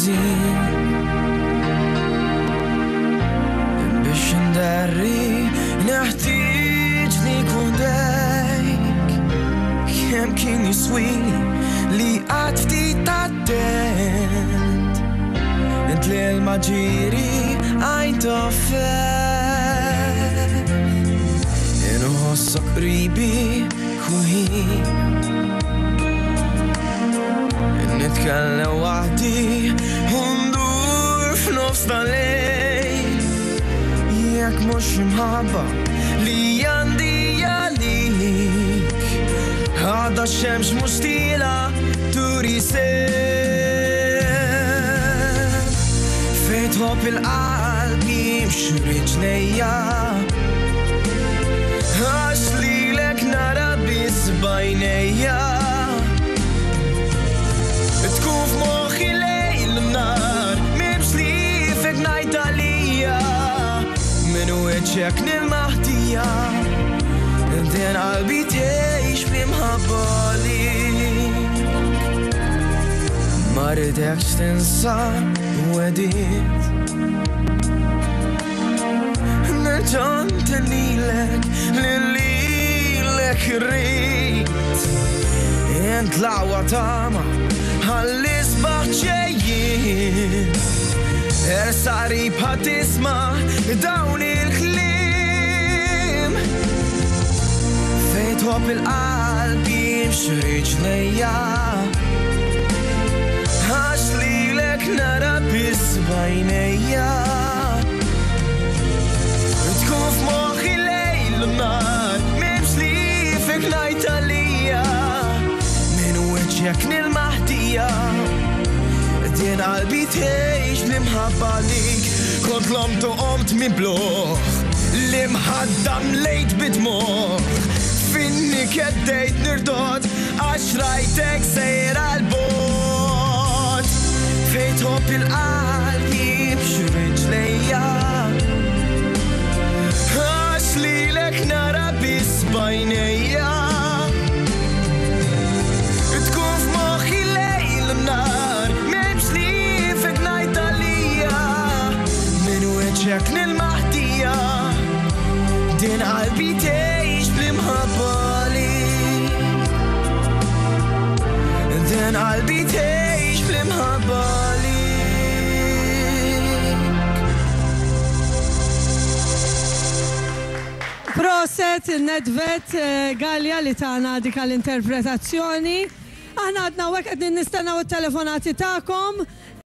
ħażin biex indarri neħtieġ li jkun dejk kemm kien jiswini li qatt ftit għaddent int li l-maġiri għajn toffet inħossok qribi kull ħin nitkellem waħdi u ndur f'nofs tal-lejl jekk mhux imħabba li għandi għalik għadha x-xemx mhux tila turi seb fejn tħobb il-qalb jimxu riġlejja għax lilek nara biss b'għajnejja tkun f'moħħi lejl nar m'hemmx li fek ngħid għalija minn wiċċek nilmaħdija din qalbi tgħix b'imħabba lik ma ridekx tinsa wedit nerġa' ntellilek lilek irrid int l-aqwa tama għall-isbaħ ġejjin sarib ħatisma' dawn il-kliem fejn tħobb il-qalb jimxu riġlejja għax lilek nara biss b'għajnejja tkun f'moħħi lejl u nar m'hemmx li fek ngħid għalija minn wiċċek nilmaħdija din qalbi tgħix bl-imħabba lik kont lomt u qomt mibluħ l-imħaddam lejt bidmuħ finni keddejt nirdot għax rajtek sejr għal-bot fejn tħobb il-qalb jimxu riġlejja għax lilek nara biss b'għajnejja tkun f'moħħi lejl u nar m'hemmx li fek ngħid għalija minn wiċċek nilmaħdija din qalbi tgħix bl-imħabba lik din qalbi tgħix bl-imħabba Proset il-Nedvet Galja li tagħna dik l-interpretazzjoni. Aħna għadna wek qed nistennew it-telefonati tagħkom.